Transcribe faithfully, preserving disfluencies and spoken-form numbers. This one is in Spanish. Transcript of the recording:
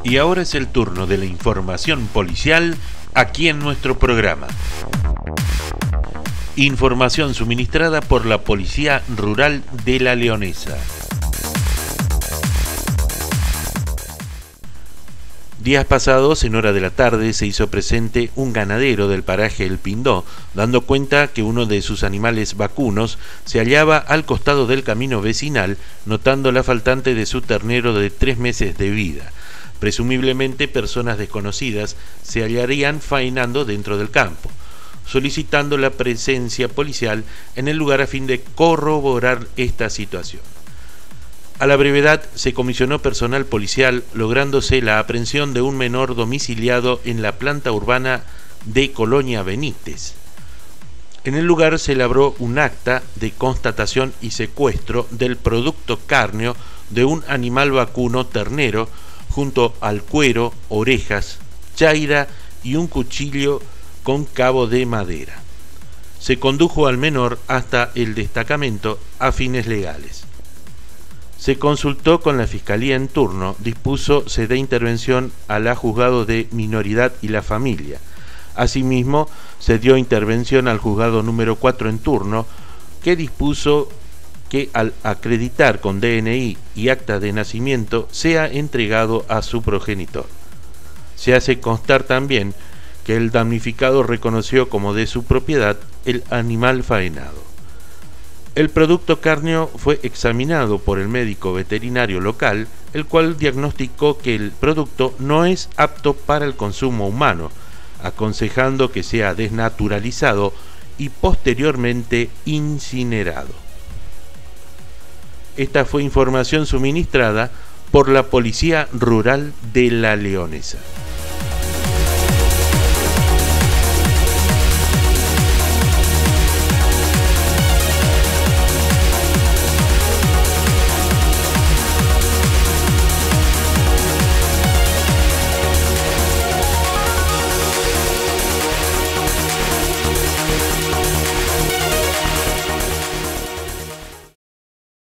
Y ahora es el turno de la información policial aquí en nuestro programa. Información suministrada por la Policía Rural de La Leonesa. Días pasados, en hora de la tarde, se hizo presente un ganadero del paraje El Pindó, dando cuenta que uno de sus animales vacunos se hallaba al costado del camino vecinal, notando la faltante de su ternero de tres meses de vida. Presumiblemente personas desconocidas se hallarían faenando dentro del campo, solicitando la presencia policial en el lugar a fin de corroborar esta situación. A la brevedad se comisionó personal policial, lográndose la aprehensión de un menor domiciliado en la planta urbana de Colonia Benítez. En el lugar se elaboró un acta de constatación y secuestro del producto cárneo de un animal vacuno ternero, junto al cuero, orejas, chaira y un cuchillo con cabo de madera. Se condujo al menor hasta el destacamento a fines legales. Se consultó con la Fiscalía en turno, dispuso se dé intervención a la Juzgado de Minoridad y la Familia. Asimismo, se dio intervención al Juzgado número cuatro en turno, que dispuso que al acreditar con D N I y acta de nacimiento sea entregado a su progenitor. Se hace constar también que el damnificado reconoció como de su propiedad el animal faenado. El producto cárneo fue examinado por el médico veterinario local, el cual diagnosticó que el producto no es apto para el consumo humano, aconsejando que sea desnaturalizado y posteriormente incinerado. Esta fue información suministrada por la Policía Rural de La Leonesa.